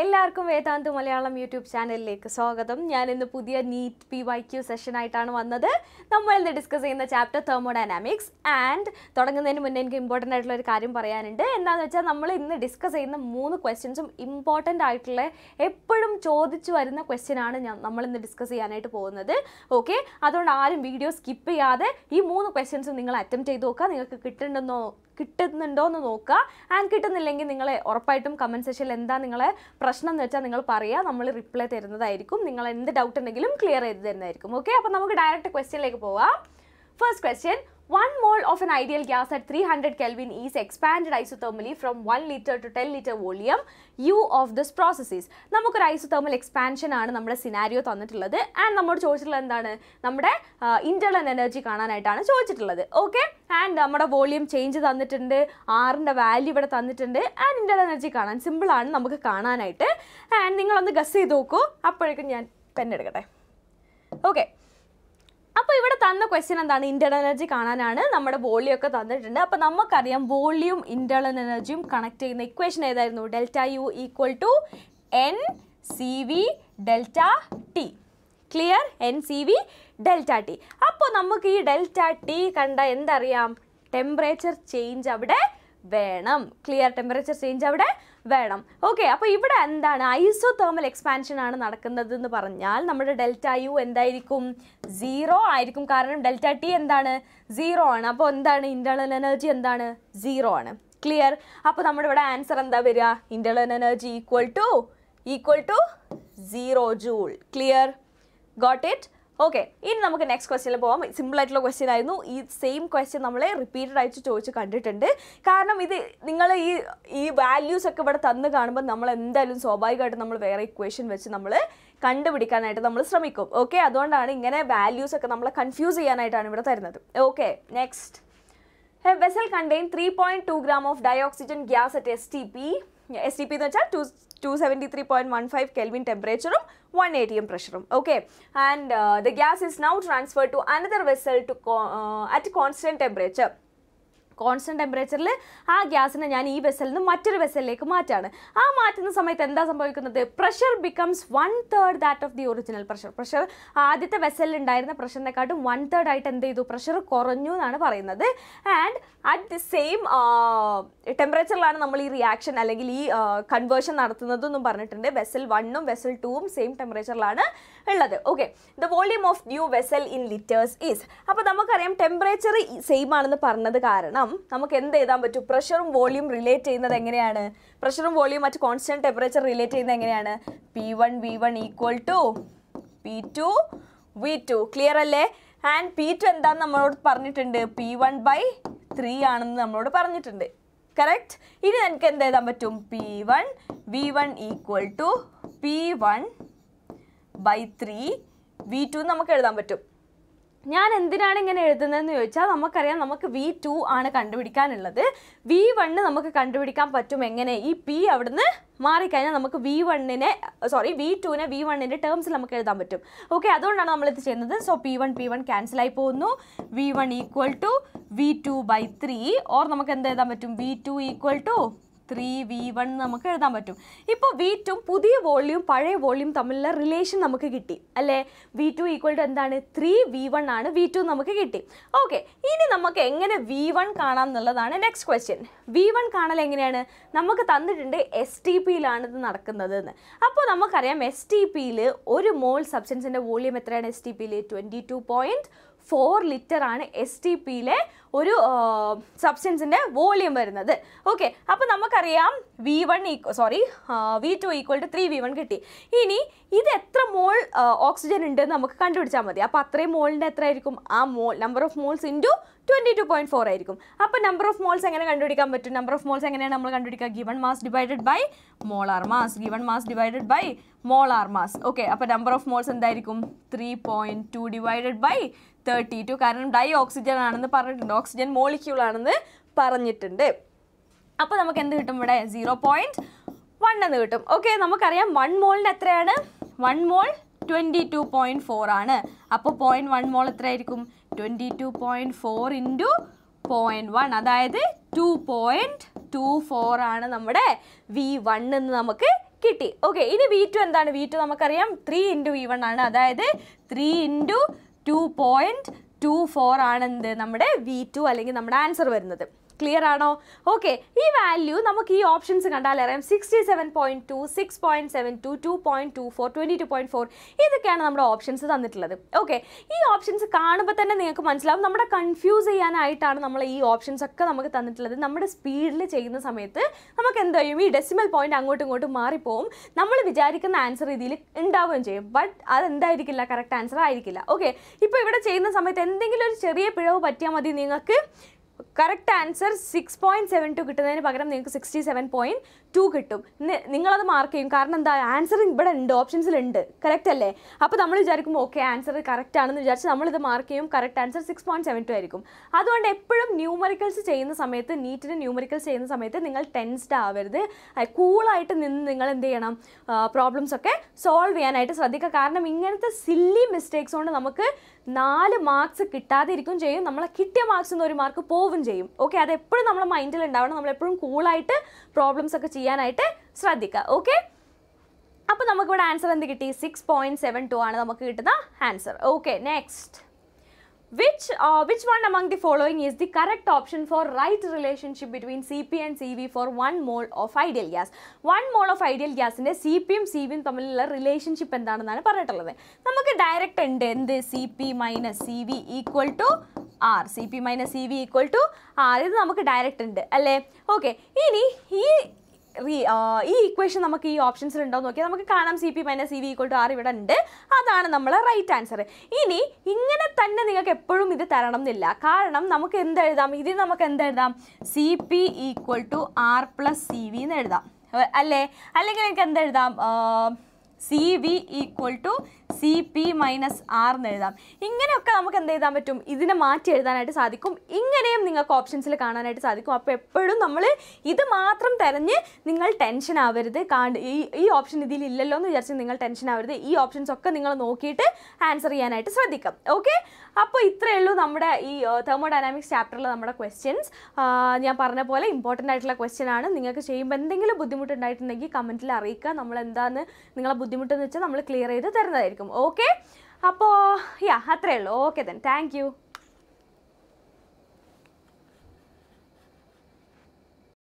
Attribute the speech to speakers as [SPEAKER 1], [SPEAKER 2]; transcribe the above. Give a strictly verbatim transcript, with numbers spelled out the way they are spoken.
[SPEAKER 1] എല്ലാവർക്കും വേദാന്തു മലയാളം യൂട്യൂബ് ചാനലിലേക്ക് സ്വാഗതം. ഞാൻ ഇന്ന് പുതിയ NEET P Y Q session ആയിട്ടാണ് വന്നത്. നമ്മൾ ഇന്ന് ഡിസ്കസ് ചെയ്യുന്ന ചാപ്റ്റർ തെർമോഡൈനാമിക്സ്. ആൻഡ് തുടങ്ങുന്നതിന് മുന്നേ എനിക്ക് ഇമ്പോർട്ടൻ്റ് ആയിട്ടുള്ള ഒരു കാര്യം പറയാനുണ്ട്. എന്താണെന്ന് വെച്ചാൽ നമ്മൾ ഇന്ന് ഡിസ്കസ് ചെയ്യുന്ന മൂന്ന് ക്വസ്റ്റ്യൻസും ഇമ്പോർട്ടൻ്റ് ആയിട്ടുള്ള എപ്പോഴും ചോദിച്ചു വരുന്ന ക്വസ്റ്റ്യൻ ആണ് ഞാൻ നമ്മൾ ഇന്ന് ഡിസ്കസ് ചെയ്യാനായിട്ട് പോകുന്നത്. ഓക്കെ, അതുകൊണ്ട് ആരും വീഡിയോ സ്കിപ്പ് ചെയ്യാതെ ഈ മൂന്ന് ക്വസ്റ്റ്യൻസും നിങ്ങൾ അറ്റംപ്റ്റ് ചെയ്ത് നോക്കുക. നിങ്ങൾക്ക് കിട്ടുന്നുണ്ടോ കിട്ടുന്നുണ്ടോ എന്ന് നോക്കുക. ആൻഡ് കിട്ടുന്നില്ലെങ്കിൽ നിങ്ങൾ ഉറപ്പായിട്ടും കമൻറ്റ് സെക്ഷനിൽ എന്താ നിങ്ങളെ പ്രശ്നം എന്ന് വെച്ചാൽ നിങ്ങൾ പറയുക. നമ്മൾ റിപ്ലൈ തരുന്നതായിരിക്കും. നിങ്ങൾ എന്ത് ഡൗട്ട് ഉണ്ടെങ്കിലും ക്ലിയർ ചെയ്ത് തരുന്നതായിരിക്കും. ഓക്കെ, അപ്പോൾ നമുക്ക് ഡയറക്റ്റ് ക്വസ്റ്റ്യനിലേക്ക് പോവാം. First question: one mole of an ideal gas at three hundred Kelvin is expanded isothermally from one liter to ten liter volume. U of this process is. നമുക്കൊരു isothermal expansion ആണ് നമ്മുടെ scenario തന്നിട്ടുള്ളത്. And നമ്മോട് ചോദിച്ചിട്ടുള്ളത് എന്താണ്? നമ്മുടെ internal energy കാണാനായിട്ടാണ് ചോദിച്ചിട്ടുള്ളത്. ഓക്കെ, ആൻഡ് നമ്മുടെ വോളിയം ചേഞ്ച് തന്നിട്ടുണ്ട്, ആറിൻ്റെ വാല്യൂ ഇവിടെ തന്നിട്ടുണ്ട്. ആൻഡ് ഇന്റേണൽ എനർജി കാണാൻ സിമ്പിളാണ് നമുക്ക് കാണാനായിട്ട്. ആൻഡ് നിങ്ങളൊന്ന് ഗസ് ചെയ്ത് നോക്കൂ. അപ്പോഴേക്കും ഞാൻ പെൻ എടുക്കട്ടെ. ഓക്കെ, അപ്പോൾ ഇവിടെ തന്ന ക്വസ്റ്റ്യൻ എന്താണ്? ഇന്റേണൽ എനർജി കാണാനാണ്. നമ്മുടെ വോളിയം ഒക്കെ തന്നിട്ടുണ്ട്. അപ്പോൾ നമുക്കറിയാം വോളിയം ഇന്റേണൽ എനർജിയും കണക്ട് ചെയ്യുന്ന ഇക്വേഷൻ ഏതായിരുന്നു? Delta U equal to N C V delta T. Clear? N C V delta T. അപ്പോൾ നമുക്ക് ഈ ഡെൽറ്റ ടി കണ്ട എന്തറിയാം? ടെമ്പറേച്ചർ ചേഞ്ച് അവിടെ വേണം. ക്ലിയർ? ടെമ്പറേച്ചർ ചേഞ്ച് അവിടെ വേണം. ഓക്കെ, അപ്പോൾ ഇവിടെ എന്താണ്? ഐസോതെർമൽ എക്സ്പാൻഷൻ ആണ് നടക്കുന്നത് എന്ന് പറഞ്ഞാൽ നമ്മുടെ ഡെൽറ്റ യു എന്തായിരിക്കും? സീറോ ആയിരിക്കും. കാരണം ഡെൽറ്റ ടി എന്താണ്? സീറോ ആണ്. അപ്പോൾ എന്താണ്? ഇന്റേണൽ എനർജി എന്താണ്? സീറോ ആണ്. ക്ലിയർ? അപ്പോൾ നമ്മുടെ ഇവിടെ ആൻസർ എന്താ വരിക? Internal energy equal to equal to zero joule. Clear? Got it? Okay, ഇനി നമുക്ക് നെക്സ്റ്റ് ക്വസ്റ്റ്യനിൽ പോകാം. സിമ്പിൾ ആയിട്ടുള്ള ക്വസ്റ്റ്യൻ ആയിരുന്നു. ഈ സെയിം ക്വസ്റ്റ്യൻ നമ്മൾ റിപ്പീറ്റഡ് ആയിട്ട് ചോദിച്ച് കണ്ടിട്ടുണ്ട്. കാരണം ഇത് നിങ്ങൾ ഈ ഈ വാല്യൂസ് ഒക്കെ ഇവിടെ തന്ന് കാണുമ്പോൾ നമ്മൾ എന്തായാലും സ്വാഭാവികമായിട്ട് നമ്മൾ വേറെ ഇക്വേഷൻ വെച്ച് നമ്മൾ കണ്ടുപിടിക്കാനായിട്ട് നമ്മൾ ശ്രമിക്കും. ഓക്കെ, അതുകൊണ്ടാണ് ഇങ്ങനെ വാല്യൂസ് ഒക്കെ നമ്മളെ കൺഫ്യൂസ് ചെയ്യാനായിട്ടാണ് ഇവിടെ തരുന്നത്. Okay, next: a vessel contain three point two gram of dioxygen gas at S T P. S T P എന്ന് വെച്ചാൽ two two seventy three point one five kelvin ടെമ്പറേച്ചറും one eighty m പ്രഷറും. Okay, and the gas is now transferred to another vessel to uh, at constant temperature. Constant ടെമ്പറേച്ചറിൽ ആ ഗ്യാസിനെ ഞാൻ ഈ വെസലിൽ നിന്ന് മറ്റൊരു വെസലിലേക്ക് മാറ്റാണ്. ആ മാറ്റുന്ന സമയത്ത് എന്താ സംഭവിക്കുന്നത്? Pressure becomes one third that of the original pressure. Pressure ആദ്യത്തെ വെസലിൽ ഉണ്ടായിരുന്ന പ്രഷറിനെക്കാട്ടും വൺ തേർഡ് ആയിട്ട് എന്ത് ചെയ്തു? പ്രഷർ കുറഞ്ഞു എന്നാണ് പറയുന്നത്. ആൻഡ് അറ്റ് ദി സെയിം ടെമ്പറേച്ചറിലാണ് നമ്മൾ ഈ റിയാക്ഷൻ അല്ലെങ്കിൽ ഈ കൺവേർഷൻ നടത്തുന്നതെന്നും പറഞ്ഞിട്ടുണ്ട്. വെസൽ വണ്ണും വെസൽ ടൂവും സെയിം ടെമ്പറേച്ചറിലാണ് ഉള്ളത്. Okay, the volume of new vessel in litres is. അപ്പോൾ നമുക്കറിയാം ടെമ്പറേച്ചർ സെയിം ആണെന്ന് പറഞ്ഞത് കാരണം നമുക്ക് എന്ത് എഴുതാൻ പറ്റും? പ്രഷറും വോളിയം റിലേറ്റ് ചെയ്യുന്നത് എങ്ങനെയാണ്? പ്രഷറും വോളിയം മറ്റ് കോൺസ്റ്റന്റ് ടെമ്പറേച്ചർ റിലേറ്റ് ചെയ്യുന്നത് എങ്ങനെയാണ്? P one V one equal to P two V two. Clear അല്ലേ? ആൻഡ് പി ടു എന്താണെന്ന് നമ്മളോട് പറഞ്ഞിട്ടുണ്ട്? പി വൺ ബൈ ത്രീ ആണെന്ന് നമ്മളോട് പറഞ്ഞിട്ടുണ്ട്. കറക്റ്റ്? ഇനി നമുക്ക് എന്ത് എഴുതാൻ പറ്റും? P one V one equal to P one by three V two നമുക്ക് എഴുതാൻ പറ്റും. ഞാൻ എന്തിനാണ് ഇങ്ങനെ എഴുതുന്നതെന്ന് ചോദിച്ചാൽ നമുക്കറിയാം നമുക്ക് വി ടു ആണ് കണ്ടുപിടിക്കാനുള്ളത്. വി വണ്ണ് നമുക്ക് കണ്ടുപിടിക്കാൻ പറ്റും എങ്ങനെ? ഈ പി അവിടുന്ന് മാറിക്കഴിഞ്ഞാൽ നമുക്ക് വി വണ്ണിനെ സോറി വി ടുവിനെ വി വണ്ണിൻ്റെ ടേംസിൽ നമുക്ക് എഴുതാൻ പറ്റും. ഓക്കെ, അതുകൊണ്ടാണ് നമ്മളിത് ചെയ്യുന്നത്. So P one P one ക്യാൻസലായി പോകുന്നു. V one equal to V two by three. Or നമുക്ക് എന്ത് എഴുതാൻ പറ്റും? V two equal to three V one നമുക്ക് എഴുതാൻ പറ്റും. ഇപ്പോൾ വി ടു പുതിയ വോളിയം പഴയ വോളിയം തമ്മിലുള്ള റിലേഷൻ നമുക്ക് കിട്ടി അല്ലേ? വി ടു ഈക്വൽ ടു എന്താണ്? ത്രീ വി വൺ ആണ്. വി ടു നമുക്ക് കിട്ടി. ഓക്കെ, ഇനി നമുക്ക് എങ്ങനെ വി വൺ കാണാം എന്നുള്ളതാണ് നെക്സ്റ്റ് ക്വസ്റ്റ്യൻ. വി വൺ കാണൽ എങ്ങനെയാണ്? നമുക്ക് തന്നിട്ടുണ്ട് എസ് ടി പിയിലാണ് ഇത് നടക്കുന്നത് എന്ന്. അപ്പോൾ നമുക്കറിയാം എസ് ടി പിയിൽ ഒരു മോൾ സബ്സ്റ്റൻസിൻ്റെ വോളിയം എത്രയാണ്? എസ് ടി പിയിൽ twenty two point four litre ആണ് എസ് ടി പിയിലെ ഒരു സബ്സ്റ്റൻസിൻ്റെ വോളിയം വരുന്നത്. ഓക്കെ, അപ്പോൾ നമുക്കറിയാം V one equal sorry V two equal to three V one കിട്ടി. ഇനി ഇത് എത്ര മോൾ ഓക്സിജൻ ഉണ്ടെന്ന് നമുക്ക് കണ്ടുപിടിച്ചാൽ മതി. അപ്പോൾ അത്രയും മോളിൻ്റെ എത്ര ആയിരിക്കും? ആ mole number of moles into twenty two point four ആയിരിക്കും. അപ്പോൾ നമ്പർ ഓഫ് മോൾസ് എങ്ങനെ കണ്ടുപിടിക്കാൻ പറ്റും? നമ്പർ ഓഫ് മോൾസ് എങ്ങനെയാണ് നമ്മൾ കണ്ടുപിടിക്കുക? Given mass divided by molar mass. Given mass divided by molar mass. Okay, അപ്പോൾ നമ്പർ ഓഫ് മോൾസ് എന്തായിരിക്കും? Three point two divided by thirty two. കാരണം ഡൈ ഓക്സിജൻ ആണെന്ന് പറഞ്ഞിട്ടുണ്ട്, ഓക്സിജൻ മോളിക്യൂൾ ആണെന്ന് പറഞ്ഞിട്ടുണ്ട്. അപ്പോൾ നമുക്ക് എന്ത് കിട്ടും? ഇവിടെ സീറോ പോയിൻറ്റ് വൺ എന്ന് കിട്ടും. ഓക്കെ, നമുക്കറിയാം വൺ മോളിന് എത്രയാണ്? One mole twenty two point four ആണ്. അപ്പോൾ പോയിൻറ്റ് വൺ മോൾ എത്രയായിരിക്കും? Twenty two point four into point one, അതായത് ടു പോയിൻറ്റ് ടു ഫോർ ആണ് നമ്മുടെ വി വൺ എന്ന് നമുക്ക് കിട്ടി. ഓക്കെ, ഇനി വി ടു എന്താണ്? വി ടു നമുക്കറിയാം ത്രീ ഇൻറ്റു വി വൺ ആണ്. അതായത് three into two point two four ആണ് എന്ത് നമ്മുടെ വി ടു അല്ലെങ്കിൽ നമ്മുടെ ആൻസർ വരുന്നത്. ക്ലിയർ ആണോ? ഓക്കെ, ഈ വാല്യൂ നമുക്ക് ഈ ഓപ്ഷൻസ് കണ്ടാൽ അറിയാം. Sixty seven point two, six point seven two, two point two four, twenty two point four, ഇതൊക്കെയാണ് നമ്മുടെ ഓപ്ഷൻസ് തന്നിട്ടുള്ളത്. ഓക്കെ, ഈ ഓപ്ഷൻസ് കാണുമ്പോൾ തന്നെ നിങ്ങൾക്ക് മനസ്സിലാവും നമ്മുടെ കൺഫ്യൂസ് ചെയ്യാനായിട്ടാണ് നമ്മൾ ഈ ഓപ്ഷൻസ് ഒക്കെ നമുക്ക് തന്നിട്ടുള്ളത്. നമ്മുടെ സ്പീഡിൽ ചെയ്യുന്ന സമയത്ത് നമുക്ക് എന്ത് ചെയ്യും, ഈ ഡെസിമൽ പോയിന്റ് അങ്ങോട്ടും ഇങ്ങോട്ടും മാറിപ്പോവും. നമ്മൾ വിചാരിക്കുന്ന ആൻസർ ഇതിൽ ഉണ്ടാവുകയും ചെയ്യും. ബട്ട് അതെന്തായിരിക്കില്ല, കറക്റ്റ് ആൻസർ ആയിരിക്കില്ല. ഓക്കെ, ഇപ്പോൾ ഇവിടെ ചെയ്യുന്ന സമയത്ത് എന്തെങ്കിലും ഒരു ചെറിയ പിഴവ് പറ്റിയാൽ മതി, നിങ്ങൾക്ക് correct answer six point seven two കിട്ടുന്നതിന് പകരം നിങ്ങൾക്ക് സിക്സ്റ്റി സെവൻ പോയിൻറ്റ് ടു കിട്ടും. നിങ്ങളത് മാർക്ക് ചെയ്യും. കാരണം എന്താ, ആൻസർ ഇവിടെ ഉണ്ട്, ഓപ്ഷൻസിലുണ്ട്, കറക്റ്റ് അല്ലേ? അപ്പോൾ നമ്മൾ വിചാരിക്കുമ്പോൾ ഓക്കെ ആൻസർ കറക്റ്റ് ആണെന്ന് വിചാരിച്ച് നമ്മളിത് മാർക്ക് ചെയ്യും. Correct answer six point seven two ആയിരിക്കും. അതുകൊണ്ട് എപ്പോഴും ന്യൂമറിക്കൽസ് ചെയ്യുന്ന സമയത്ത്, നീറ്റിന് ന്യൂമറിക്കൽസ് ചെയ്യുന്ന സമയത്ത് നിങ്ങൾ ടെൻസ്ഡ് ആവരുത്. കൂളായിട്ട് നിന്ന് നിങ്ങൾ എന്ത് ചെയ്യണം, പ്രോബ്ലംസ് ഒക്കെ സോൾവ് ചെയ്യാനായിട്ട് ശ്രദ്ധിക്കുക. കാരണം ഇങ്ങനത്തെ സില്ലി മിസ്റ്റേക്സ് കൊണ്ട് നമുക്ക് നാല് മാർക്സ് കിട്ടാതെ ഇരിക്കും ചെയ്യും. നമ്മളെ കിട്ടിയ മാർക്സിൽ നിന്ന് ഒരു മാർക്ക് പോവും ചെയ്യും. ഓക്കെ, അതെപ്പോഴും നമ്മുടെ മൈൻഡിൽ ഉണ്ടാവണം. നമ്മളെപ്പോഴും കൂളായിട്ട് പ്രോബ്ലംസ് ഒക്കെ ചെയ്യാനായിട്ട് ശ്രദ്ധിക്കുക. ഓക്കെ, അപ്പോൾ നമുക്കിവിടെ ആൻസർ എന്ത് കിട്ടി? സിക്സ് പോയിൻറ്റ് സെവൻ ടു ആണ് നമുക്ക് കിട്ടുന്ന answer. Okay, next. Which, uh, which one among the following is the correct option for right relationship between C P and C V for one mole of ideal gas? one mole of ideal gas ന്റെ C P യും C V യും തമ്മിലുള്ള relationship എന്താണെന്നാണ് പറഞ്ഞിട്ടുള്ളത്. നമുക്ക് direct ഉണ്ട് എന്ത്, C P minus C V equal to R. C P minus C V equal to R. ഇത് നമുക്ക് ഡയറക്റ്റ് ഉണ്ട് അല്ലേ? ഓക്കെ, ഇനി ഈ ഈ ഇക്വേഷൻ നമുക്ക് ഈ ഓപ്ഷൻസിൽ ഉണ്ടോ എന്ന് നോക്കിയാൽ നമുക്ക് കാണാം. C P minus C V equal to R ഇവിടെ ഉണ്ട്. അതാണ് നമ്മളെ റൈറ്റ് ആൻസർ. ഇനി ഇങ്ങനെ തന്നെ നിങ്ങൾക്ക് എപ്പോഴും ഇത് തരണം എന്നില്ല. കാരണം നമുക്ക് എന്തെഴുതാം, ഇതിൽ നമുക്ക് എന്തെഴുതാം, C P equal to R plus C V എന്ന് എഴുതാം അല്ലേ? അല്ലെങ്കിൽ നിങ്ങൾക്ക് എന്തെഴുതാം, C V equal to C P minus R എന്ന് എഴുതാം. ഇങ്ങനെയൊക്കെ നമുക്ക് എന്ത് എഴുതാൻ പറ്റും, ഇതിനെ മാറ്റി എഴുതാനായിട്ട് സാധിക്കും. ഇങ്ങനെയും നിങ്ങൾക്ക് ഓപ്ഷൻസിൽ കാണാനായിട്ട് സാധിക്കും. അപ്പോൾ എപ്പോഴും നമ്മൾ ഇത് മാത്രം തിരഞ്ഞ് നിങ്ങൾ ടെൻഷൻ ആവരുത്. ഈ ഈ ഓപ്ഷൻ ഇതിൽ ഇല്ലല്ലോ എന്ന് വിചാരിച്ച് നിങ്ങൾ ടെൻഷൻ ആവരുത്. ഈ ഓപ്ഷൻസ് ഒക്കെ നിങ്ങൾ നോക്കിയിട്ട് ആൻസർ ചെയ്യാനായിട്ട് ശ്രദ്ധിക്കാം. ഓക്കെ, അപ്പോൾ ഇത്രയേ ഉള്ളൂ നമ്മുടെ ഈ തെർമോഡൈനാമിക്സ് ചാപ്റ്ററിൽ നമ്മുടെ ക്വസ്റ്റ്യൻസ്. ഞാൻ പറഞ്ഞ പോലെ ഇമ്പോർട്ടൻ്റ് ആയിട്ടുള്ള ക്വസ്റ്റ്യൻ ആണ്. നിങ്ങൾക്ക് ചെയ്യുമ്പോൾ എന്തെങ്കിലും ബുദ്ധിമുട്ടുണ്ടായിട്ടുണ്ടെങ്കിൽ കമൻറ്റിൽ അറിയിക്കുക. നമ്മൾ എന്താണെന്ന് നിങ്ങളെ ബുദ്ധിമുട്ടെന്ന് വെച്ചാൽ നമ്മൾ ക്ലിയർ ചെയ്ത് തരുന്നതായിരിക്കും. ഓക്കെ, അപ്പോൾ യാ അത്രയേ ഉള്ളൂ. Okay then, thank U.